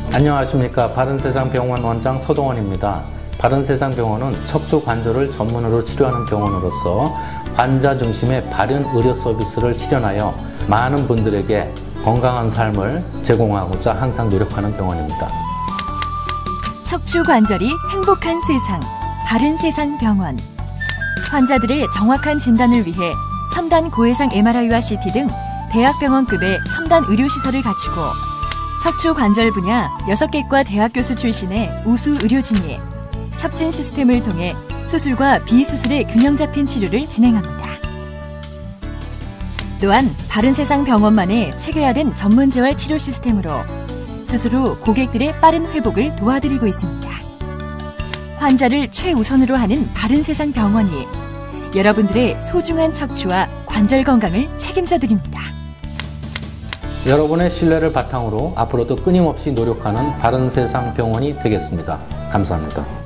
안녕하십니까. 바른세상병원 원장 서동원입니다. 바른세상병원은 척추관절을 전문으로 치료하는 병원으로서 환자 중심의 바른 의료 서비스를 실현하여 많은 분들에게 건강한 삶을 제공하고자 항상 노력하는 병원입니다. 척추관절이 행복한 세상, 바른세상병원. 환자들의 정확한 진단을 위해 첨단 고해상 MRI와 CT 등 대학병원급의 첨단 의료시설을 갖추고 척추관절 분야 6개과 대학 교수 출신의 우수 의료진이 협진 시스템을 통해 수술과 비수술의 균형 잡힌 치료를 진행합니다. 또한 바른세상병원만의 체계화된 전문재활 치료 시스템으로 수술 후 고객들의 빠른 회복을 도와드리고 있습니다. 환자를 최우선으로 하는 바른세상병원이 여러분들의 소중한 척추와 관절 건강을 책임져 드립니다. 여러분의 신뢰를 바탕으로 앞으로도 끊임없이 노력하는 바른세상병원이 되겠습니다. 감사합니다.